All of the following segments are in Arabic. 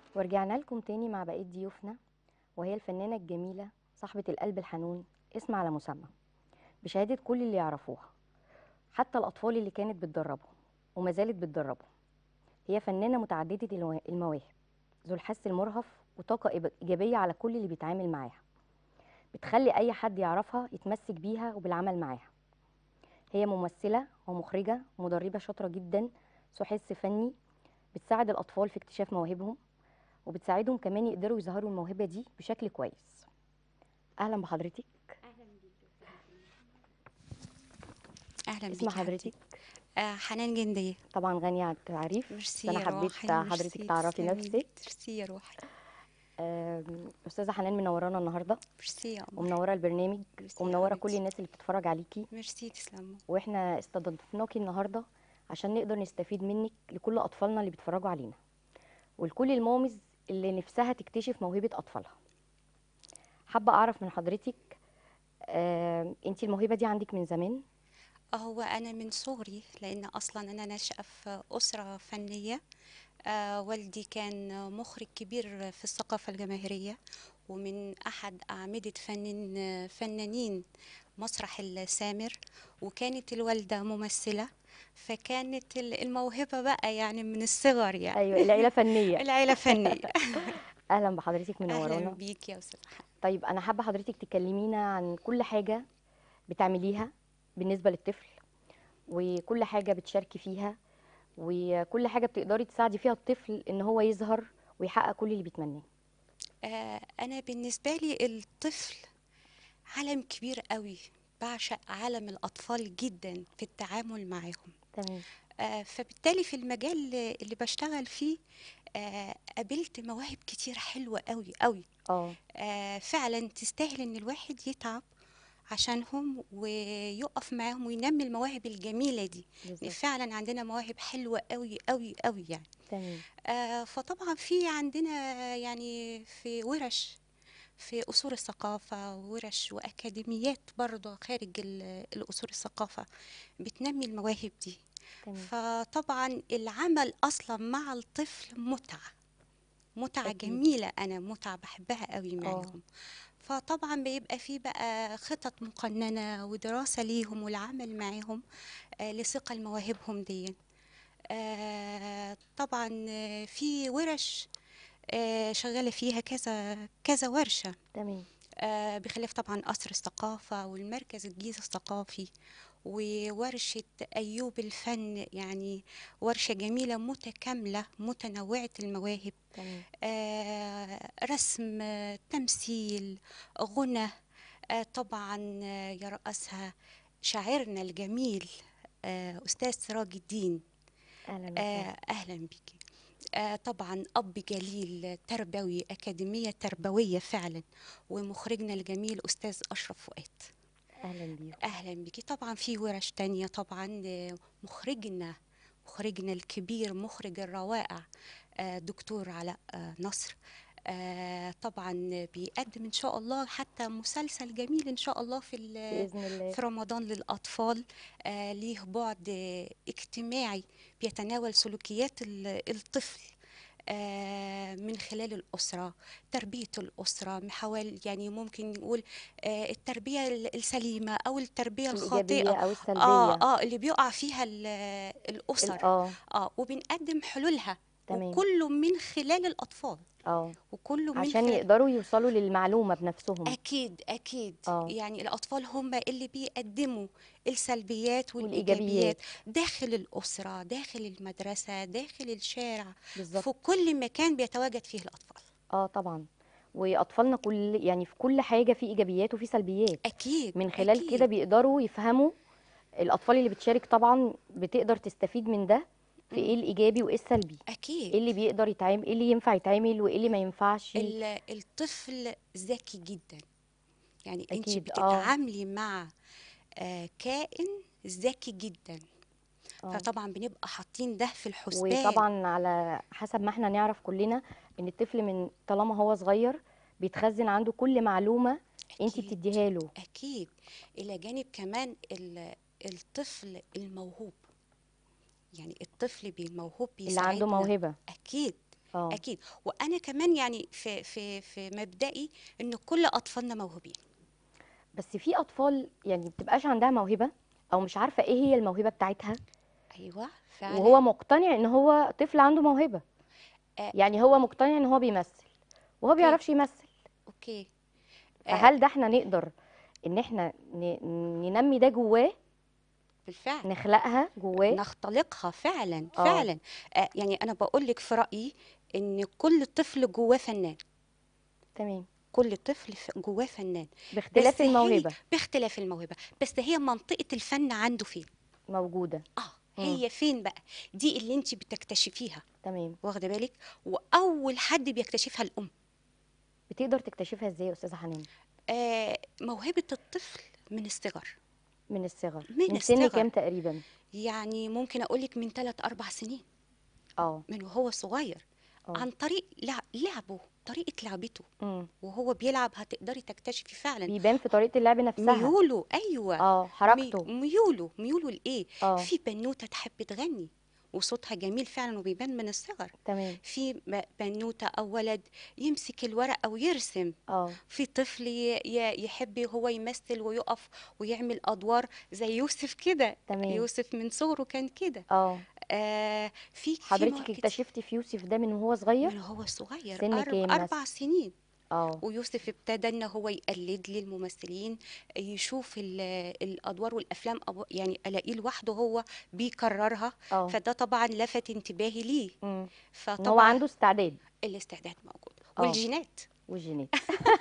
ورجعنا لكم تاني مع بقية ضيوفنا، وهي الفنانة الجميلة صاحبة القلب الحنون اسم على مسمى، بشهادة كل اللي يعرفوها، حتى الأطفال اللي كانت بتدربهم وما زالت بتدربهم. هي فنانة متعددة المواهب، ذو الحس المرهف وطاقة إيجابية على كل اللي بيتعامل معاها، بتخلي أي حد يعرفها يتمسك بيها وبالعمل معاها. هي ممثلة ومخرجة ومدربة شاطرة جدا، ذو حس فني، بتساعد الأطفال في اكتشاف مواهبهم، وبتساعدهم كمان يقدروا يظهروا الموهبة دي بشكل كويس. أهلا بحضرتك. اهلا بيكي يا استاذه سلمى. اهلا اسم بيكي يا حبيبتي. حضرتك؟ حنان جنديه. طبعا غنية عن التعريف، بس ميرسي أنا يا حبيت روحي، حضرتك ميرسي تعرفي تسلمي، نفسك. ميرسي يا روحي. أستاذة حنان منورانا النهاردة، ميرسي يا قمر. ومنورة البرنامج، ميرسي يا ومنورة كل حبيبتي. الناس اللي بتتفرج عليكي. ميرسي تسلموا. واحنا استضفناكي النهاردة عشان نقدر نستفيد منك لكل أطفالنا اللي بيتفرجوا علينا، ولكل المامز اللي نفسها تكتشف موهبة أطفالها. حابة أعرف من حضرتك، انتي الموهبة دي عندك من زمان؟ هو انا من صغري، لان اصلا انا ناشئه في اسره فنيه. والدي كان مخرج كبير في الثقافه الجماهيريه، ومن احد اعمده فنانين مسرح السامر. وكانت الوالده ممثله، فكانت الموهبه بقى يعني من الصغر يعني. أيوة، العيلة فنية. العيلة فنية. أهلا بحضرتك، أهلا منورانا. بيك يا أستاذ حنان. طيب أنا حابة حضرتك تكلمينا عن كل حاجة بتعمليها بالنسبة للطفل، وكل حاجة بتشاركي فيها، وكل حاجة بتقدري تساعدي فيها الطفل إن هو يظهر ويحقق كل اللي بيتمناه. أنا بالنسبة لي الطفل عالم كبير قوي. بعشق عالم الأطفال جدا في التعامل معهم. تمام. فبالتالي في المجال اللي بشتغل فيه قابلت مواهب كتير حلوة قوي قوي. اه. فعلا تستاهل إن الواحد يتعب عشانهم ويقف معاهم وينمي المواهب الجميلة دي. يعني بالظبط. فعلا عندنا مواهب حلوة قوي قوي قوي يعني. تمام. فطبعا في عندنا يعني في ورش في أصول الثقافة، ورش وأكاديميات برضه خارج الأصول الثقافة بتنمي المواهب دي. تمام. فطبعا العمل أصلا مع الطفل متعة، متعة أكيد. جميلة، أنا متعة بحبها قوي اه. معاهم. فطبعا بيبقى في بقى خطط مقننة ودراسة ليهم والعمل معاهم لصقل مواهبهم دي. طبعا في ورش شغالة فيها كذا كذا ورشة. تمام. بخلاف طبعا قصر الثقافة والمركز الجيزة الثقافي وورشة أيوب الفن، يعني ورشة جميلة متكاملة متنوعة المواهب. تمام. رسم، تمثيل، غنى. طبعا يرأسها شاعرنا الجميل أستاذ سراج الدين. أهلا وسهلا. أهلا بك. طبعا أب جليل تربوي، أكاديمية تربوية فعلا. ومخرجنا الجميل أستاذ أشرف فؤاد. أهلا بيكم. أهلا بك. طبعا في ورش تانية طبعا مخرجنا الكبير، مخرج الروائع دكتور علاء نصر. طبعا بيقدم إن شاء الله حتى مسلسل جميل إن شاء الله بإذن الله. في رمضان للأطفال. ليه بعد اجتماعي، بيتناول سلوكيات الطفل من خلال الأسرة، تربية الأسرة، محاول يعني ممكن نقول التربية السليمة أو التربية الإيجابية الخاطئة. أو السلبية. اللي بيقع فيها الأسر. اه. وبنقدم حلولها، تمام. وكله من خلال الأطفال، اه. وكله من عشان خلال. يقدروا يوصلوا للمعلومة بنفسهم. أكيد أكيد. اه. يعني الأطفال هم اللي بيقدموا السلبيات والإيجابيات والإيجابيات. داخل الأسرة، داخل المدرسة، داخل الشارع، بالظبط. في كل مكان بيتواجد فيه الأطفال. اه طبعا. واطفالنا يعني في كل حاجه في ايجابيات وفي سلبيات، أكيد من خلال كده أكيد. بيقدروا يفهموا. الاطفال اللي بتشارك طبعا بتقدر تستفيد من ده، في ايه مم. الايجابي وايه السلبي، أكيد. ايه اللي بيقدر يتعمل، ايه اللي ينفع يتعمل وايه اللي ما ينفعش. الطفل ذكي جدا. يعني أنت اكيد. اه. بتتعاملي مع كائن ذكي جدا. اه. فطبعا بنبقى حاطين ده في الحسبان. وطبعا على حسب ما احنا نعرف كلنا ان الطفل من طالما هو صغير بيتخزن عنده كل معلومه انت أكيد بتديها له. أكيد. إلى جانب كمان الطفل الموهوب، يعني الطفل الموهوب اللي عنده بيساعدنا. موهبه. أكيد. اه اكيد. وانا كمان يعني في مبدئي ان كل اطفالنا موهوبين. بس في اطفال يعني بتبقاش عندها موهبه او مش عارفه ايه هي الموهبه بتاعتها، ايوه وهو فعلا. مقتنع ان هو طفل عنده موهبه. آه يعني هو مقتنع ان هو بيمثل وهو اوكي. بيعرفش يمثل. اوكي. آه فهل ده احنا نقدر ان احنا ننمي ده جواه، بالفعل. نخلقها جواه؟ نختلقها فعلا اه فعلا. يعني انا بقول لك في رايي ان كل طفل جواه فنان. تمام. كل طفل جواه فنان. باختلاف بس هي الموهبه باختلاف الموهبه، بس هي منطقه الفن عنده فين؟ موجوده. امم هي فين بقى؟ دي اللي انت بتكتشفيها. تمام. واخده بالك؟ واول حد بيكتشفها الام. بتقدر تكتشفها ازاي يا استاذه حنان؟ موهبه الطفل من الصغر. من الصغر، من من سن الصغر. كام تقريبا؟ يعني ممكن اقولك من 3 4 سنين، اه من وهو صغير. اه عن طريق لعبه، طريقه لعبته. امم وهو بيلعب هتقدري تكتشفي فعلا بيبان في طريقه اللعب نفسها. ميوله. ايوه. اه حركته. ميوله لايه؟ اه في بنوته تحب تغني وصوتها جميل فعلا وبيبان من الصغر. تمام. في بنوته او ولد يمسك الورقه ويرسم. اه في طفل يحب هو يمثل ويقف ويعمل ادوار زي يوسف كده. تمام. يوسف من صغره كان كده. اه في حضرتك مواقف كتير. اكتشفتي في يوسف ده من وهو صغير؟ من هو صغير، سن كام مثلا؟ 4 سنين. اه ويوسف ابتدى ان هو يقلد لي الممثلين، يشوف الادوار والافلام، يعني الاقيه لوحده هو بيكررها. اه فده طبعا لفت انتباهي ليه. امم ان هو فطبعا عنده استعداد. الاستعداد موجود اه والجينات. والجينات.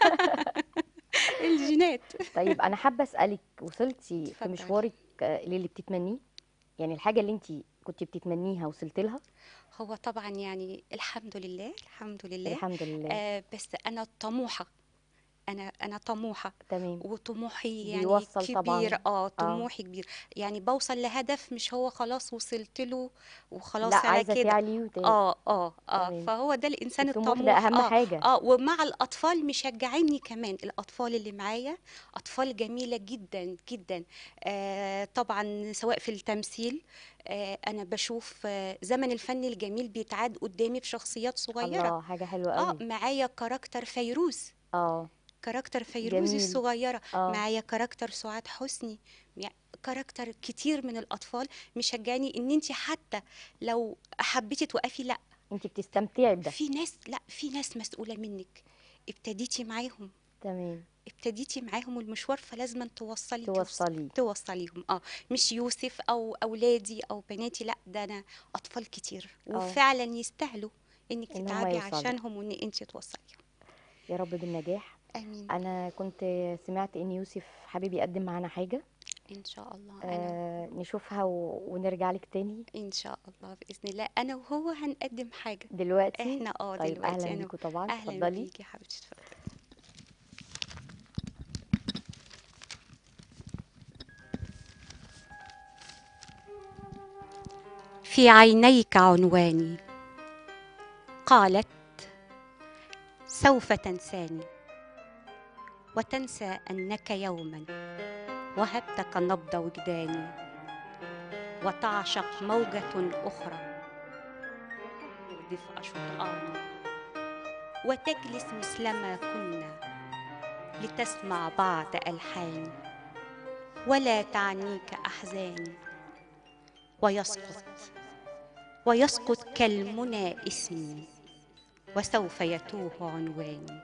الجينات. طيب انا حابه اسالك، وصلتي في اتفضلي. مشوارك للي بتتمنيه؟ يعني الحاجه اللي انت كنت بتتمنيها وصلت لها؟ هو طبعا يعني الحمد لله الحمد لله. الحمد لله. بس انا طموحة. انا طموحه. تمام. وطموحي يعني بيوصل كبير. طبعا. اه طموحي كبير. يعني بوصل لهدف مش هو خلاص وصلت له لا، وخلاص على عايزه كده. تعلي اه تمام. فهو ده الانسان الطموح ده الطموح. اهم حاجه. ومع الاطفال مشجعيني كمان الاطفال اللي معايا. اطفال جميله جدا جدا. طبعا سواء في التمثيل. انا بشوف زمن الفن الجميل بيتعاد قدامي بشخصيات صغيره. الله، حاجه حلوه قوي. معايا كاركتر فيروز. اه كاركتر فيروز جميل. الصغيرة. اه معايا كاركتر سعاد حسني. كاركتر كتير من الأطفال مشجعني إن أنت حتى لو حبيتي توقفي. لا، انت بتستمتعي بده. في ناس مسؤولة منك. ابتديتي معاهم. تمام. ابتديتي معاهم المشوار فلازم توصلي. توصليهم. مش يوسف او اولادي او بناتي، لا ده انا اطفال كتير اه وفعلا يستاهلوا انك ان هم تتعبي يوصلوا. عشانهم وان انت توصليهم. يا رب بالنجاح. امين. انا كنت سمعت ان يوسف حابب يقدم معانا حاجه، ان شاء الله. انا نشوفها ونرجع لك تاني ان شاء الله باذن الله انا وهو هنقدم حاجه. دلوقتي. احنا طيب اهلا دلوقتي انا. بيكوا طبعا، اهلا اتفضلي. بيكي يا حبيبتي، اتفضلي. في عينيك عنواني. قالت سوف تنساني وتنسى انك يوما وهبتك نبض وجداني وتعشق موجة أخرى دفء شطآني وتجلس مثلما كنا لتسمع بعض ألحاني ولا تعنيك أحزاني ويسقط كالمنى اسمي وسوف يتوه عنواني.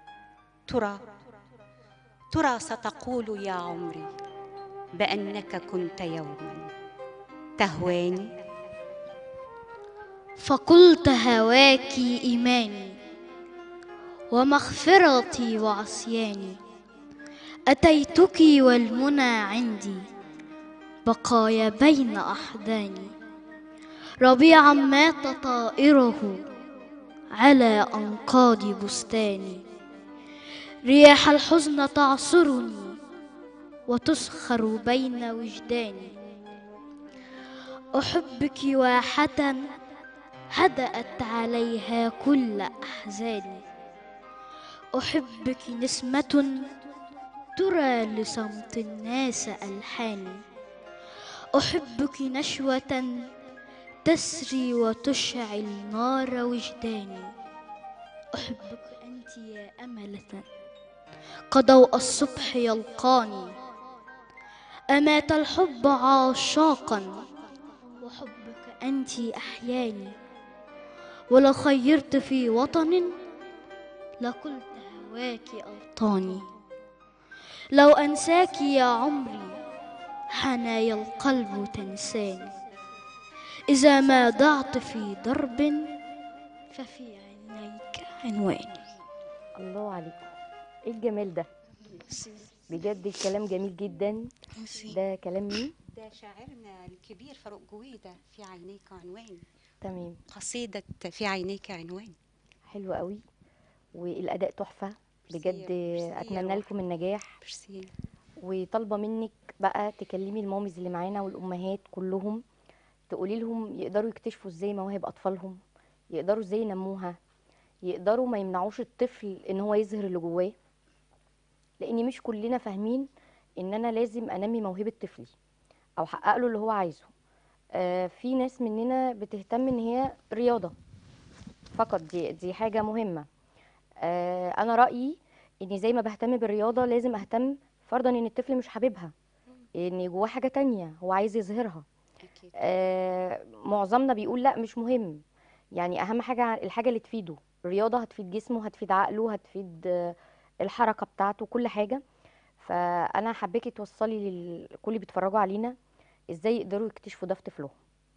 ترى ستقول يا عمري بأنك كنت يوما تهواني. فقلت هواك إيماني ومغفرتي وعصياني. أتيتك والمنى عندي بقايا بين أحضاني. ربيعا مات طائره على أنقاض بستاني. رياح الحزن تعصرني وتسخر بين وجداني. أحبك واحة هدأت عليها كل أحزاني. أحبك نسمة ترى لصمت الناس ألحاني. أحبك نشوة تسري وتشعل نار وجداني. أحبك أنت يا أملة كضوء الصبح يلقاني. أمات الحب عاشاقا وحبك أنت أحياني. ولو خيرت في وطن لقلت هواك أوطاني. لو أنساك يا عمري حنايا القلب تنساني. إذا ما ضعت في درب ففي عينيك عنواني. الله عليكم، ايه الجمال ده بجد، الكلام جميل جدا. ده كلام مين؟ ده شاعرنا الكبير فاروق جويدة، في عينيك عنوان. تمام، قصيدة في عينيك عنوان. حلو قوي، والاداء تحفه بجد. ميرسي يا اتمنى روحي. لكم النجاح، ميرسي. وطالبه منك بقى تكلمي الماميز اللي معانا والامهات كلهم، تقولي لهم يقدروا يكتشفوا ازاي مواهب اطفالهم، يقدروا ازاي ينموها، يقدروا ما يمنعوش الطفل ان هو يظهر اللي جواه، لان مش كلنا فاهمين ان انا لازم انمي موهبه طفلي او احقق له اللي هو عايزه. في ناس مننا بتهتم ان هي رياضه فقط، دي حاجه مهمه. انا رايي ان زي ما بهتم بالرياضه لازم اهتم فرضا ان الطفل مش حاببها، ان جواه حاجه تانية هو عايز يظهرها. أكيد. معظمنا بيقول لا مش مهم، يعني اهم حاجه الحاجه اللي تفيده. الرياضه هتفيد جسمه، هتفيد عقله، هتفيد الحركه بتاعته، كل حاجه. فانا حبيتي توصلي لكل اللي بيتفرجوا علينا ازاي يقدروا يكتشفوا ده في طفلهم.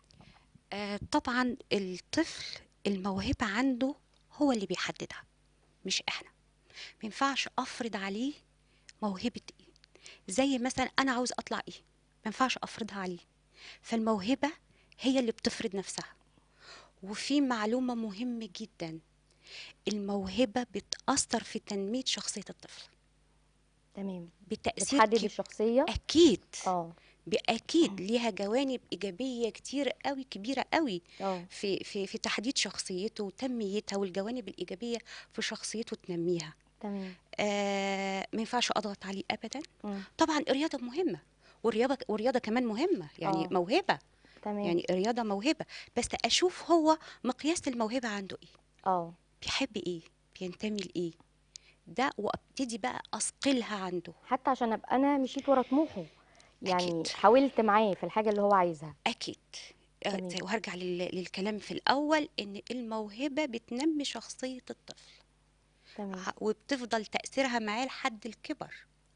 طبعا الطفل الموهبة عنده هو اللي بيحددها، مش احنا. ما ينفعش افرض عليه موهبة ايه. زي مثلا انا عاوز اطلع ايه، ما ينفعش افرضها عليه. فالموهبة هي اللي بتفرض نفسها. وفي معلومة مهمة جدا، الموهبة بتأثر في تنمية شخصية الطفل تمام، بتأثير بتحدد الشخصيه. أكيد. اه. أكيد ليها جوانب إيجابية كتير قوي، كبيرة قوي اه. في تحديد شخصيته وتنميتها، والجوانب الإيجابية في شخصيته تنميها. تمام. ما ينفعش أضغط عليه أبدا. مم. طبعا الرياضة مهمة، والرياضة كمان مهمة، يعني اه. موهبة. تمام. يعني الرياضة موهبة، بس أشوف هو مقياس الموهبة عنده إيه، اه. بيحب إيه، بينتمي لإيه، ده وابتدي بقى أصقلها عنده. حتى عشان ابقى انا مشيت ورا طموحه، أكيد. يعني حاولت معاه في الحاجه اللي هو عايزها. أكيد. تمام. وهرجع للكلام في الأول، إن الموهبة بتنمي شخصية الطفل، تمام. وبتفضل تأثيرها معاه لحد الكبر.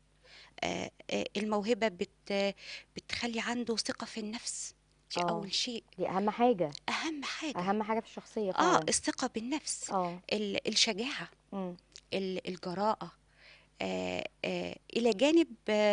الموهبة بتخلي عنده ثقة في النفس، دي اه، أول شيء. دي اهم حاجه، أهم حاجة. اهم حاجه في الشخصيه فعلا. الثقة بالنفس، اه. الشجاعة، امم. الجراءة. إلى جانب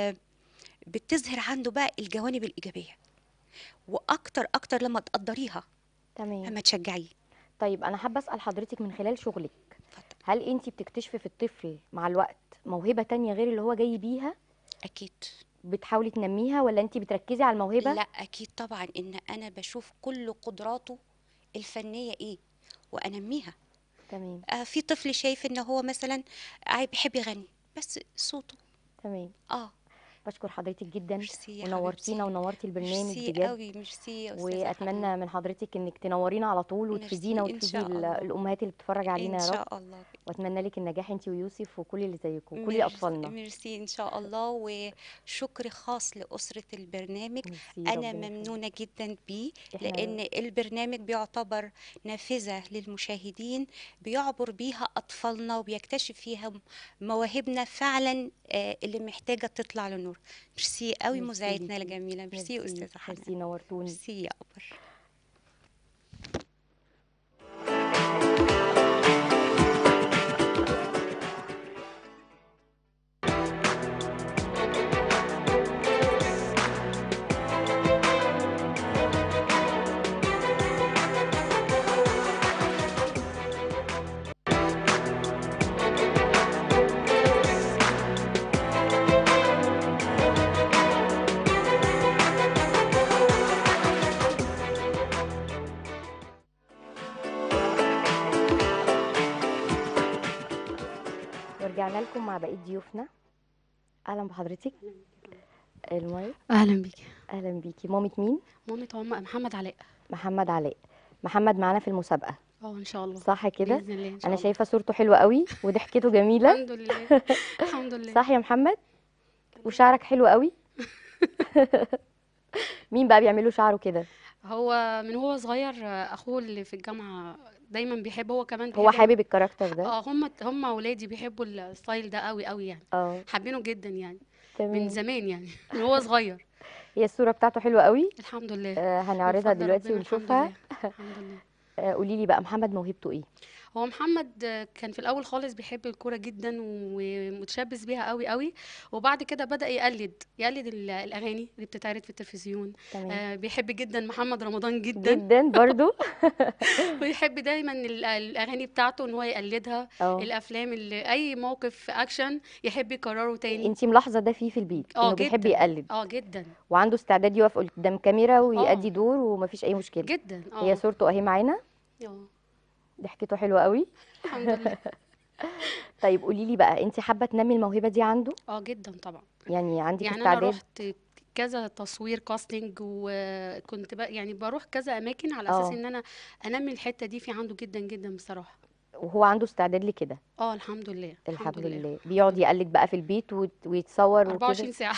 بتظهر عنده بقى الجوانب الإيجابية، وأكتر أكتر لما تقدريها، تمام. لما تشجعيه. طيب انا حابه اسال حضرتك من خلال شغلك، اتفضل. هل انت بتكتشفي في الطفل مع الوقت موهبه تانية غير اللي هو جاي بيها، أكيد. بتحاولي تنميها، ولا انت بتركزي على الموهبه؟ لا، أكيد طبعا، إن أنا بشوف كل قدراته الفنية إيه وأنميها. تمام. في طفل شايف إن هو مثلا بيحب يغني، بس صوته. تمام. آه بشكر حضرتك جدا، ميرسي يا ونورتينا حبيبتي. ونورتي البرنامج ميرسي بجد. قوي، ميرسي يا أستاذة حنان. واتمنى من حضرتك انك تنورينا على طول وتفيدينا ميرسي إن وتفيدي شاء الله. الامهات اللي بتتفرج علينا إن يا رب. شاء الله. واتمنى لك النجاح انت ويوسف وكل اللي زيكم وكل ميرسي اطفالنا. ميرسي إن شاء الله، وشكر خاص لأسرة البرنامج. ميرسي، أنا ربنا يخليك. ممنونة جدا بيه، احنا لأن البرنامج بيعتبر نافذة للمشاهدين بيعبر بيها أطفالنا وبيكتشف فيها مواهبنا فعلا، اللي محتاجة تطلع للنور. ميرسي قوي ميرسي مذاعتنا ليكي، الجميلة. ميرسي يا ميرسي أستاذة حنان. ميرسي، نورتوني. ميرسي يا قمر. ورجعنا لكم مع بقية ضيوفنا. اهلا بحضرتك. المايك. اهلا بيكي. اهلا بيكي، مامة مين؟ مامة محمد علاء. محمد علاء. محمد معانا في المسابقة، ان شاء الله. صح كده؟ باذن الله ان شاء انا الله. شايفة صورته حلوة قوي وضحكته جميلة. الحمد لله. الحمد لله. صح يا محمد؟ وشعرك حلو قوي. مين بقى بيعمل له شعره كده؟ هو من هو صغير اخوه اللي في الجامعه دايما بيحب، هو كمان هو بيحب حابب الكاركتر ده؟ هم اولادي بيحبوا الستايل ده قوي قوي يعني، اه حابينه جدا يعني من تمام. زمان يعني من هو صغير. هي الصورة بتاعته حلوة قوي. الحمد لله. هنعرضها من فضل دلوقتي ربنا الحمد ونشوفها. لله. الحمد لله. قولي لي بقى محمد موهبته ايه؟ هو محمد كان في الاول خالص بيحب الكوره جدا ومتشبث بيها قوي قوي، وبعد كده بدأ يقلد الاغاني اللي بتتعرض في التلفزيون. تمام. بيحب جدا محمد رمضان جدا، جدا برضو. ويحب دايما الاغاني بتاعته ان هو يقلدها. اه الافلام اللي اي موقف اكشن يحب يكرره تاني. انتي ملاحظة ده فيه في البيت انه بيحب جدا. يقلد جدا. وعنده استعداد يقف قدام كاميرا ويأدي اه دور ومفيش اي مشكلة. جدا. هي صورته اهي معانا، اه ضحكته حلوة قوي. الحمد لله. طيب قولي لي بقى، انتي حابة تنمي الموهبة دي عنده؟ جدا طبعا. يعني عندك يعني انا استعداد؟ رحت كذا تصوير كاستنج، وكنت يعني بروح كذا اماكن على اساس اه ان انا انمي الحته دي في عنده جدا جدا بصراحه. وهو عنده استعداد لكده؟ الحمد لله. الحمد لله. الحمد بيقعد لله. يقلد بقى في البيت ويتصور وكده؟ 24 ساعه.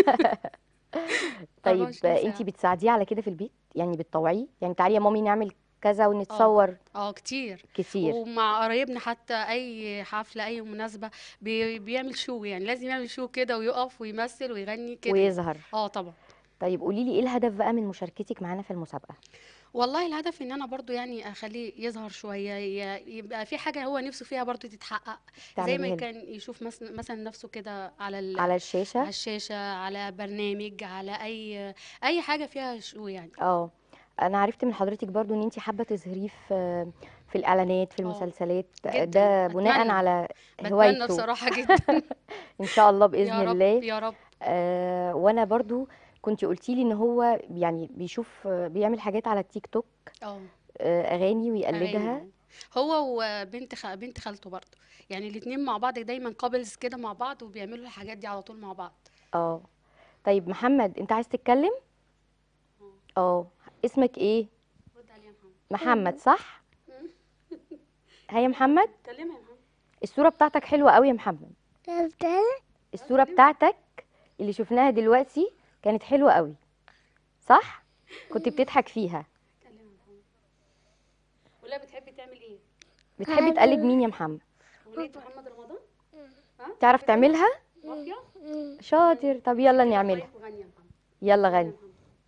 طيب 24 انتي ساعه. بتساعديه على كده في البيت؟ يعني بتطوعيه، يعني تعالي يا مامي نعمل كذا اه ونتصور؟ كتير. كتير. ومع قرايبنا حتى اي حفله اي مناسبه بيعمل شو، يعني لازم يعمل شو كده ويقف ويمثل ويغني كده يعني. ويظهر. طبعا. طيب قولي لي ايه الهدف بقى من مشاركتك معانا في المسابقة؟ والله الهدف ان انا برضو يعني اخليه يظهر شويه، يبقى في حاجه هو نفسه فيها برضو تتحقق، زي ما تعمليها له كان يشوف مثلا نفسه كده على على على الشاشة؟ الشاشه، على برنامج، على اي حاجه فيها شو يعني. اه انا عرفت من حضرتك برضو ان انتي حابة تظهريه في الاعلانات، في اه المسلسلات، جدا. ده بناء اتمنى. على بتمنى هوايته. بصراحه جدا. ان شاء الله باذن يا رب الله. يا رب. وانا برضو كنت قلتي لي ان هو يعني بيشوف بيعمل حاجات على التيك توك، اه اغاني اغاني. ويقلدها. هو بنت خالته برضو، يعني الاتنين مع بعض دايما كابلز كده مع بعض، وبيعملوا الحاجات دي على طول مع بعض. اه طيب محمد انت عايز تتكلم؟ اه اسمك ايه؟ رد عليا يا محمد. محمد صح؟ هيا محمد، كلمها يا محمد. الصورة بتاعتك حلوة قوي يا محمد. الصورة بتاعتك اللي شفناها دلوقتي كانت حلوة قوي، صح؟ كنت بتضحك فيها. كلمها يا محمد. ولا بتحبي تعمل ايه؟ بتحبي تقلد مين يا محمد؟ اغنية محمد رمضان؟ تعرف تعملها؟ مافيا؟ شاطر. طب يلا نعملها. وغني يا محمد. يلا غني يا غني. محمد.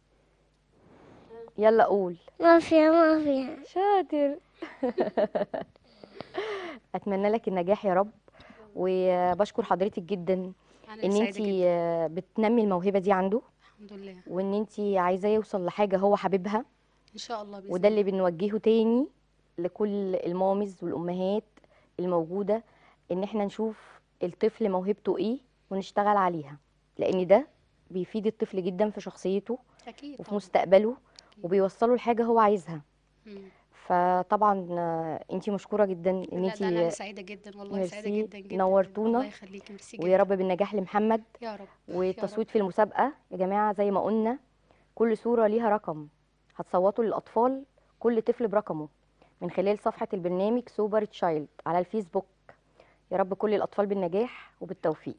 يلا قول. مافيا. شاطر. اتمنى لك النجاح يا رب، وبشكر حضرتك جدا انا ان سعيدة انت جدا. بتنمي الموهبه دي عنده، الحمد لله. وان انت عايزاه يوصل لحاجه هو حاببها. ان شاء الله باذن وده اللي الله. بنوجهه تاني لكل المامز والامهات الموجوده، ان احنا نشوف الطفل موهبته ايه ونشتغل عليها، لان ده بيفيد الطفل جدا في شخصيته اكيد وفي طبعا. مستقبله، وبيوصله لحاجه هو عايزها. مم. فطبعا انتي مشكوره جدا ان لا ده انا انتي. سعيده جدا والله، سعيده ميرسي، جدا جدا. نورتونا. الله يخليكي، ميرسي ويا جدا. رب بالنجاح لمحمد. يا رب. يا رب. والتصويت في المسابقه يا جماعه زي ما قلنا، كل صوره ليها رقم، هتصوتوا للاطفال كل طفل برقمه من خلال صفحه البرنامج سوبر تشايلد على الفيسبوك. يا رب كل الاطفال بالنجاح وبالتوفيق.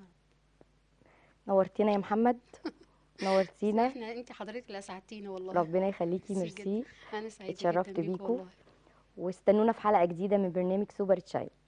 نورتينا يا محمد، نورتينا. انت حضرتك اللي اسعدتينا والله. ربنا يخليكي، ميرسي ميرسي. جدا. انا سعيده اتشرفت جدا بيكوا بيكو، والله. واستنونا في حلقه جديده من برنامج سوبر تشايلد.